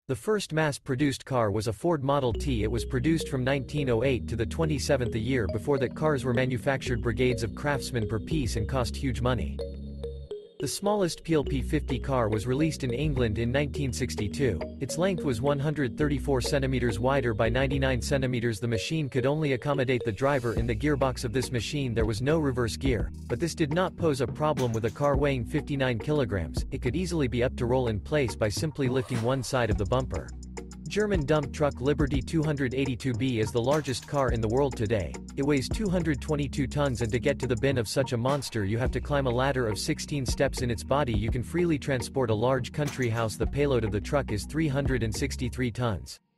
The first mass-produced car was a Ford Model T. It was produced from 1908 to the 27th a year. Before that, cars were manufactured brigades of craftsmen per piece and cost huge money. The smallest PLP-50 car was released in England in 1962. Its length was 134 centimeters wider by 99 centimeters. The machine could only accommodate the driver in the gearbox of this machine. There was no reverse gear, but this did not pose a problem with a car weighing 59 kilograms. It could easily be up to roll in place by simply lifting one side of the bumper. German dump truck Liberty 282B is the largest car in the world today. It weighs 222 tons, and to get to the bin of such a monster you have to climb a ladder of 16 steps in its body. You can freely transport a large country house. The payload of the truck is 363 tons.